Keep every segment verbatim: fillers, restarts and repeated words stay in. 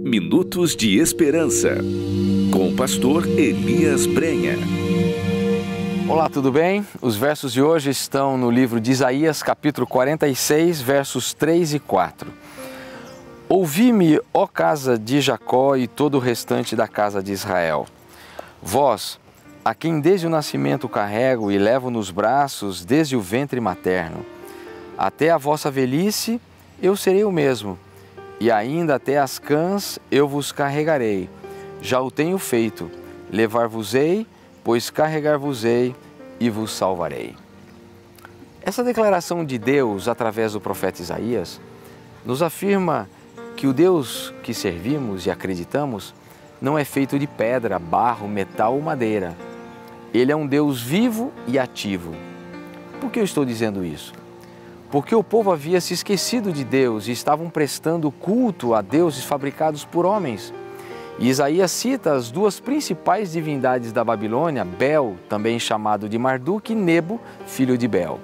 Minutos de Esperança, com o pastor Elias Brenha. Olá, tudo bem? Os versos de hoje estão no livro de Isaías, capítulo quarenta e seis, versos três e quatro. Ouvi-me, ó casa de Jacó e todo o restante da casa de Israel. Vós, a quem desde o nascimento carrego e levo nos braços desde o ventre materno, até a vossa velhice eu serei o mesmo, e ainda até as cãs eu vos carregarei. Já o tenho feito, levar-vos-ei, pois carregar-vos-ei e vos salvarei. Essa declaração de Deus através do profeta Isaías nos afirma que o Deus que servimos e acreditamos não é feito de pedra, barro, metal ou madeira. Ele é um Deus vivo e ativo. Por que eu estou dizendo isso? Porque o povo havia se esquecido de Deus e estavam prestando culto a deuses fabricados por homens. E Isaías cita as duas principais divindades da Babilônia, Bel, também chamado de Marduk, e Nebo, filho de Bel.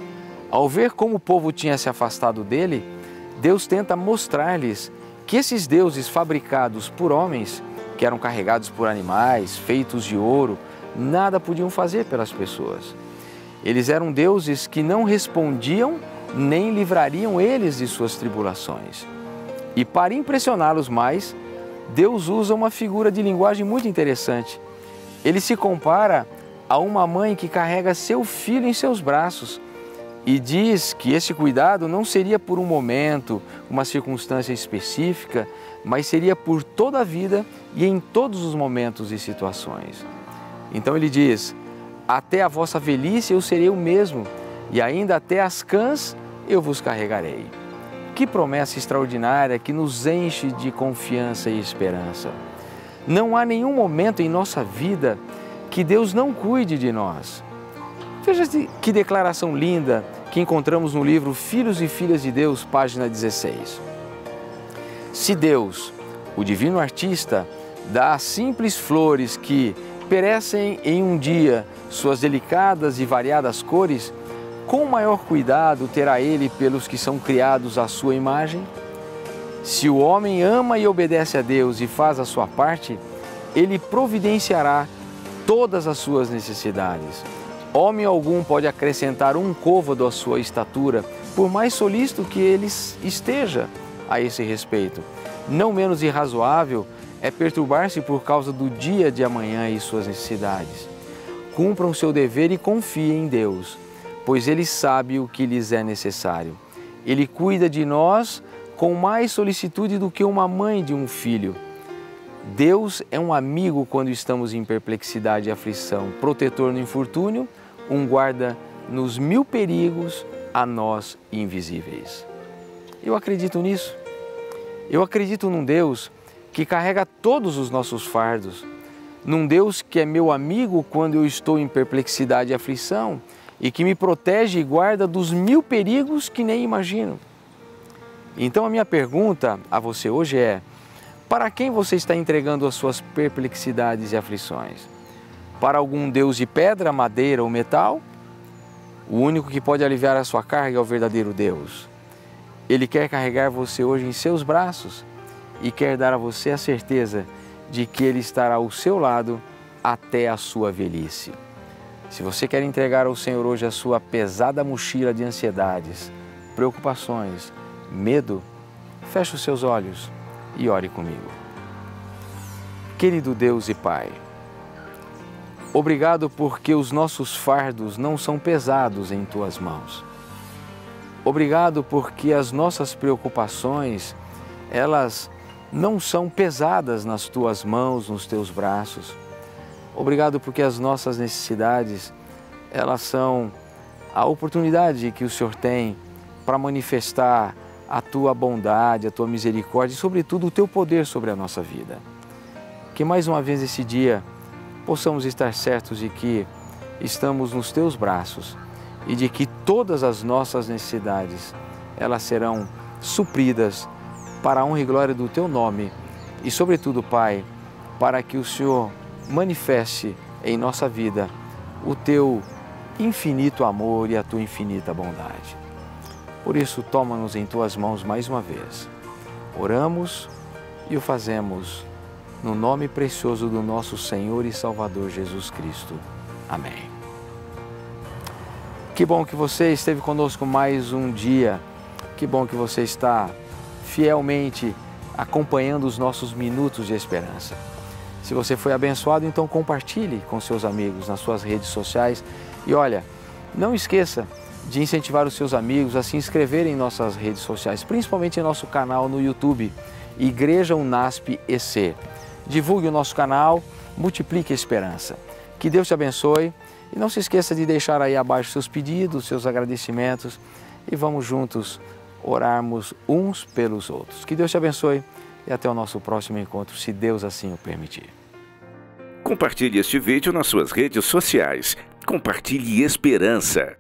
Ao ver como o povo tinha se afastado dele, Deus tenta mostrar-lhes que esses deuses fabricados por homens, que eram carregados por animais, feitos de ouro, nada podiam fazer pelas pessoas. Eles eram deuses que não respondiam nem livrariam eles de suas tribulações. E para impressioná-los mais, Deus usa uma figura de linguagem muito interessante. Ele se compara a uma mãe que carrega seu filho em seus braços e diz que esse cuidado não seria por um momento, uma circunstância específica, mas seria por toda a vida e em todos os momentos e situações. Então ele diz: até a vossa velhice eu serei o mesmo, e ainda até as cãs eu vos carregarei. Que promessa extraordinária que nos enche de confiança e esperança. Não há nenhum momento em nossa vida que Deus não cuide de nós. Veja que declaração linda que encontramos no livro Filhos e Filhas de Deus, página dezesseis. Se Deus, o divino artista, dá às simples flores que perecem em um dia suas delicadas e variadas cores, com maior cuidado terá Ele pelos que são criados à sua imagem? Se o homem ama e obedece a Deus e faz a sua parte, Ele providenciará todas as suas necessidades. Homem algum pode acrescentar um côvado à sua estatura, por mais solícito que ele esteja a esse respeito. Não menos irrazoável é perturbar-se por causa do dia de amanhã e suas necessidades. Cumpram seu dever e confiem em Deus, pois Ele sabe o que lhes é necessário. Ele cuida de nós com mais solicitude do que uma mãe de um filho. Deus é um amigo quando estamos em perplexidade e aflição, protetor no infortúnio, um guarda nos mil perigos a nós invisíveis. Eu acredito nisso. Eu acredito num Deus que carrega todos os nossos fardos, num Deus que é meu amigo quando eu estou em perplexidade e aflição e que me protege e guarda dos mil perigos que nem imagino. Então a minha pergunta a você hoje é: para quem você está entregando as suas perplexidades e aflições? Para algum Deus de pedra, madeira ou metal? O único que pode aliviar a sua carga é o verdadeiro Deus. Ele quer carregar você hoje em seus braços e quer dar a você a certeza de que Ele estará ao seu lado até a sua velhice. Se você quer entregar ao Senhor hoje a sua pesada mochila de ansiedades, preocupações, medo, feche os seus olhos e ore comigo. Querido Deus e Pai, obrigado porque os nossos fardos não são pesados em Tuas mãos. Obrigado porque as nossas preocupações, elas não são pesadas nas Tuas mãos, nos Teus braços. Obrigado porque as nossas necessidades, elas são a oportunidade que o Senhor tem para manifestar a Tua bondade, a Tua misericórdia e, sobretudo, o Teu poder sobre a nossa vida. Que mais uma vez esse dia possamos estar certos de que estamos nos Teus braços e de que todas as nossas necessidades, elas serão supridas para a honra e glória do Teu nome e, sobretudo, Pai, para que o Senhor manifeste em nossa vida o Teu infinito amor e a Tua infinita bondade. Por isso, toma-nos em Tuas mãos mais uma vez. Oramos e o fazemos no nome precioso do nosso Senhor e Salvador Jesus Cristo. Amém. Que bom que você esteve conosco mais um dia. Que bom que você está fielmente acompanhando os nossos minutos de esperança. Se você foi abençoado, então compartilhe com seus amigos nas suas redes sociais. E olha, não esqueça de incentivar os seus amigos a se inscreverem em nossas redes sociais, principalmente em nosso canal no YouTube, Igreja Unasp E C. Divulgue o nosso canal, multiplique a esperança. Que Deus te abençoe e não se esqueça de deixar aí abaixo seus pedidos, seus agradecimentos e vamos juntos orarmos uns pelos outros. Que Deus te abençoe e até o nosso próximo encontro, se Deus assim o permitir. Compartilhe este vídeo nas suas redes sociais. Compartilhe esperança.